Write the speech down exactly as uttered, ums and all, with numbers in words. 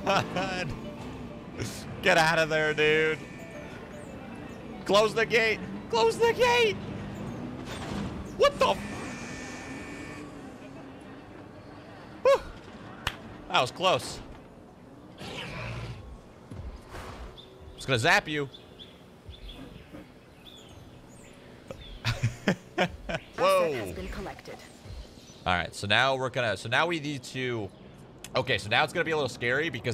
on. Get out of there, dude. Close the gate. Close the gate. What the? Whew. That was close. Just gonna zap you. Whoa. Has been collected. All right, so now we're gonna. So now we need to. Okay, so now it's gonna be a little scary because